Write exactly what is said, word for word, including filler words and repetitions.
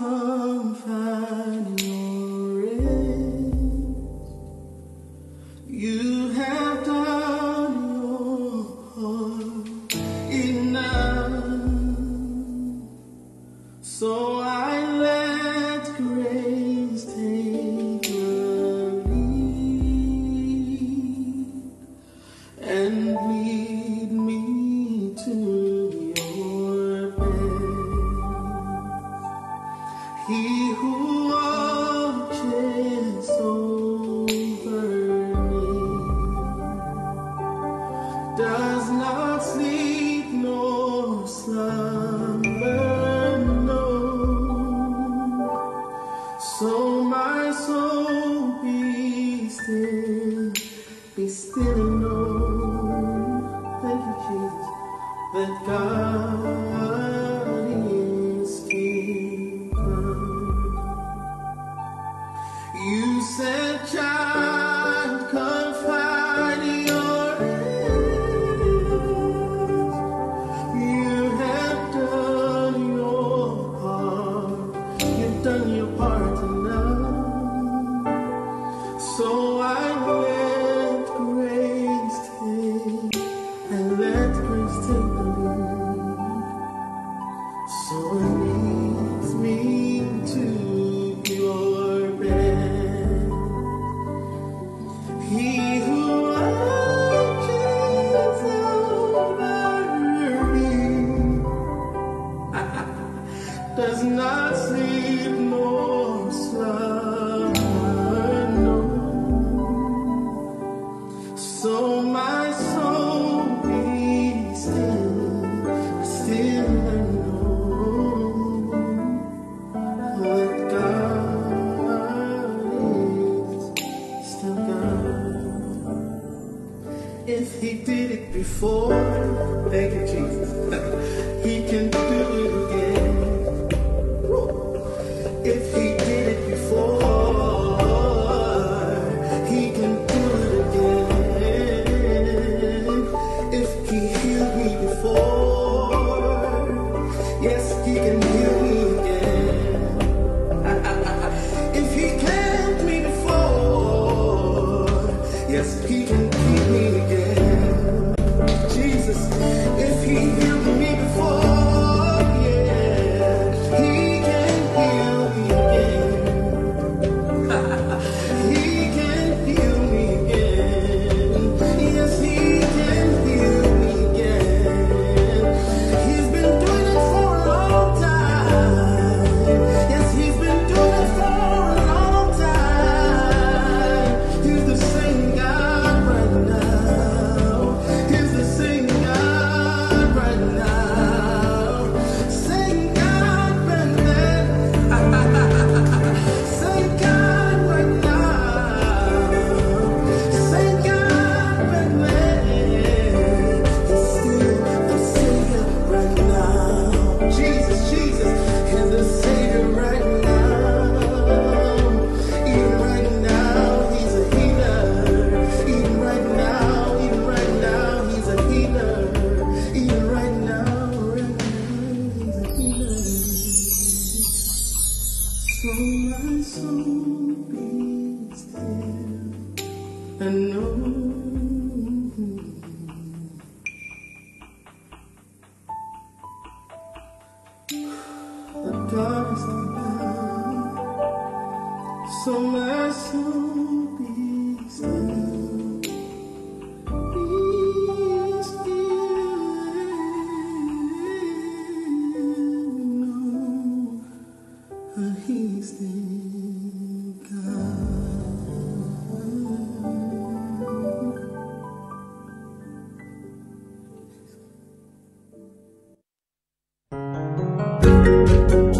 Find your rest. You have done your part enough, so I let grace take the lead and lead me to your best. He who watches over me does not sleep nor slumber, no. So my soul be still, be still and know, thank you Jesus, that God is still God. You said, child, confide your rest. You have done your part. You've done your part enough. So I let grace take, I let grace take the lead. So it leads me to your bed. He who watches over me does not sleep nor slumber, no. So my soul be still, still and know that God is still God. If He did it before, thank you Jesus, He can do it again. If He did it before, He can do it again. If He healed me before, yes, He can heal me again. If He kept me before, yes, He can keep me again. Jesus, if He healed me before, yeah, He can heal me again. He can heal me again. Yes, He can heal me again. He's been doing it for a long time. Yes, He's been doing it for a long time. He's the same God right now. He's the same God right now. Same God right then. Same God right now. Same God right then. He's still the Savior right now. Jesus, Jesus is the Savior right now. Even right now, He's a healer. Even right now, even right now, He's a healer. Even right now, right now, He's a healer. So my soul be still and know that God is still God. So my soul be still, be still, know that He's still God.